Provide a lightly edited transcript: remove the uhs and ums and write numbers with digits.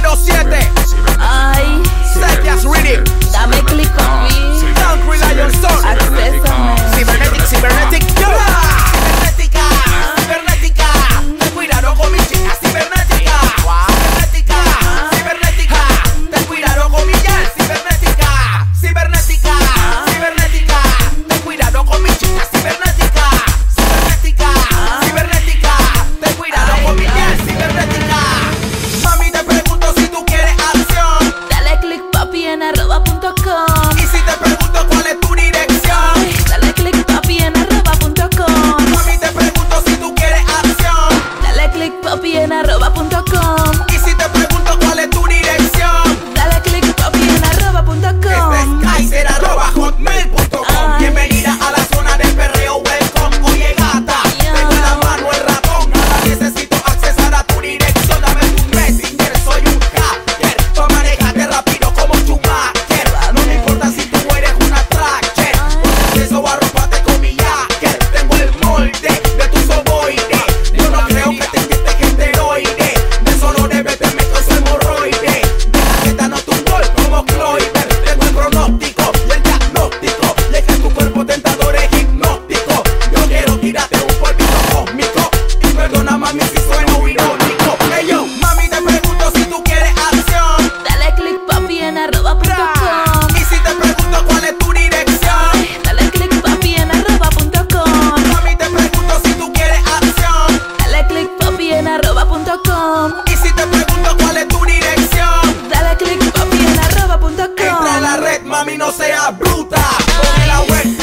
los 7. Ay, Sekias Rhythm. dame click conmigo. Country Lion Son. Accésame. Cybernetic. Cibernética. Cibernética. Ten cuidado con mi chica cibernética. Cibernética. Ten cuidado con mi gal cibernética. Cibernética. Ten cuidado con mi chica cibernética. Cibernética. Ten cuidado con mi gal cibernética. Mami, te pregunto si tú quieres acción. Dale click papi en @.com. Y si te pregunto cuál es tu dirección. Dale click papi en @.com. Mami, te pregunto si tú quieres acción. Dale click papi en @.com. Y si te pregunto cuál es tu dirección. Dale click papi en @.com. Kaiser@hotmail.com. Bienvenida a la zona del perreo, welcome. Oye gata, tengo en la mano el ratón. Ahora necesito accesar a tu dirección. Dame tu messenger, soy un hacker. Tú manejate rápido como Schumacher. No me importa si tú eres una tracker. Con acceso a roparte con mi hacker. Tengo el molde de tu soboide. Yo no creo que te inyectes esteroide. De eso no debes te meto ese hemorroide. Deja que te anote un gol como Cloyber. Tengo el pronóstico y el diagnóstico. Y es que tu cuerpo tentador es hipnótico. Yo quiero tirarte un polvito cósmico. Y perdona mami si sueno irónico. Hey yo, mami te pregunto si tú quieres acción. Dale click papi en @.com. Y si te pregunto cuál es tu dirección. Dale click papi en @.com. Mami te pregunto si tú quieres acción. Dale click papi en @.com. Y si te pregunto cuál es tu dirección. Dale click papi en @.com. Entra en la red, mami, no seas bruta. Ponle la vuelta.